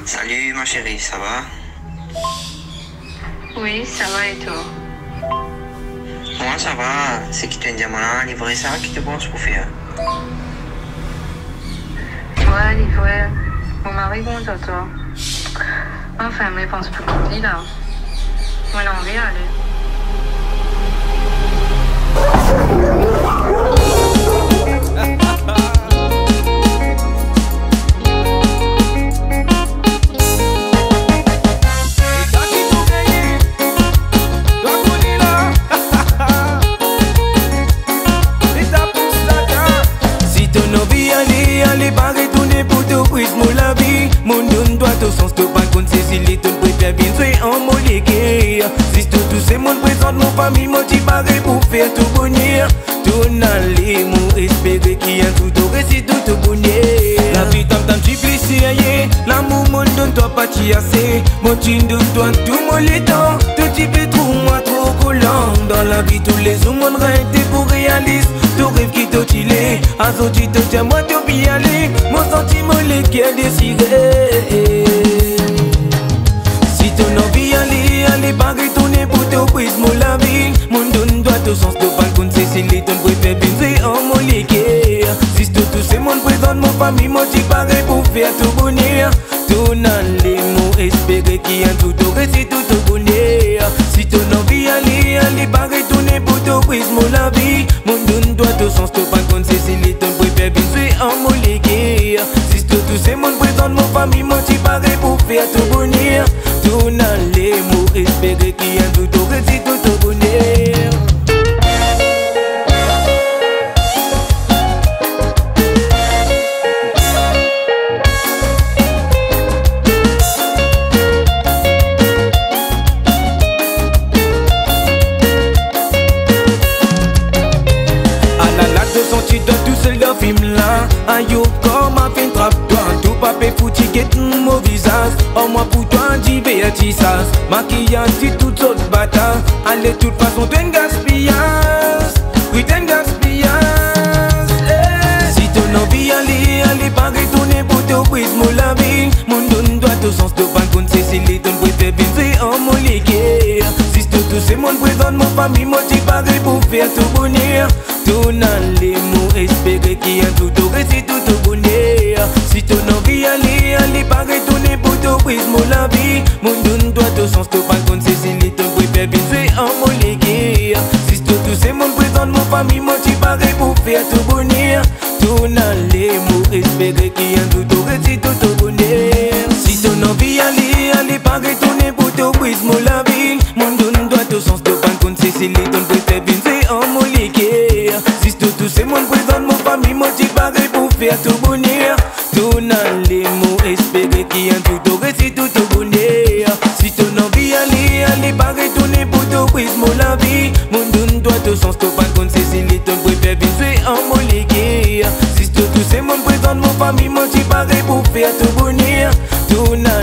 Salut ma chérie, ça va? Oui, ça va et toi? Moi ça va, c'est qui te dit à livrer ça, qui te pense pour faire? Ouais, livré. Mon mari compte à toi. Enfin, mais pense plus qu'on dit là. Moi, j'ai envie d'aller. Allez, pas retourner pour te prise, mon la vie. Mon donne doit au sens de pas contre Cécile, ton préfère bien jouer en molégué. Si tout c'est mon présente, mon famille motivé pour faire tout bonheur. Tout n'allez, mon espérer qui a tout au récit, tout au bonheur. La vie t'en tu plaisir, l'amour mon donne-toi pas t'y assez. Mon tu donne-toi tout mon temps. Tout tu peux trop, moi trop collant. Dans la vie, tous les jours, mon rêve pour réaliser. Ton rêve qui t'a tiré, à son tu te tiens, moi t'as bien aller. Mon sentiment, les qui a décidé. Si ton envie allez, pas retourner pour te prise, mon la vie. Mon donne doit au sens de pas contre Cécile, ton préfère bien en molégué. Si tout c'est mon présente, mon famille, motivé pour faire tout bonheur. Tout n'allez, mon espérer qui a tout au récit, tout au bonheur. Si ton envie allez, pas retourner pour te prise, mon la vie. Mon donne doit au sens de pas contre Cécile, ton préfère bien en molégué. Si tout c'est mon présente, mon famille, motivé pour faire tout bonheur. Tout n'allez, mon espérer qui a tout au récit, tout au bonheur. Tu dois tout seul dans film là. Aïe, comme un fin trappe toi. Tout papé foutu get mon visage. Oh moi pour toi divertissage. Maquillage si toute autre bâtard. Allez toute façon t'es un gaspillage. Oui t'es un gaspillage. Si ton envie allez pas retourner pour te prise mon la vie. Mon donne doit au sens de pas contre Cécile. Ton préfère bien en molégué. Si tout c'est mon présent, mon famille motivé pour faire tout bonheur. Tout n'allez, mon espérer qui a tout au récit, tout au bonheur. Si ton envie allez pas retourner pour te prise, mon la vie. Mon donne doit au sens de pas contre Cécile, ton préfère bien jouer en molégué. Si tout c'est mon présent, mon famille motivé pour faire tout bonheur. Tout n'allez, mon espérer qui a tout au récit, tout au bonheur. Si ton envie allez pas retourner pour te prise, mon la vie. Mon donne doit au sens de pas contre Cécile, ton préfère bien jouer en molégué. Si tout c'est mon présent, mon famille motivé pour faire tout bonheur. Tout n'allez, mon espérer qui a tout au récit, tout au bonheur. Si ton envie allez pas retourner pour te prise, mon la vie. Mon donne doit au sens de pas contre Cécile, ton préfère bien jouer en molégué. Si tout c'est mon présent, mon famille motivé pour faire tout bonheur. Tout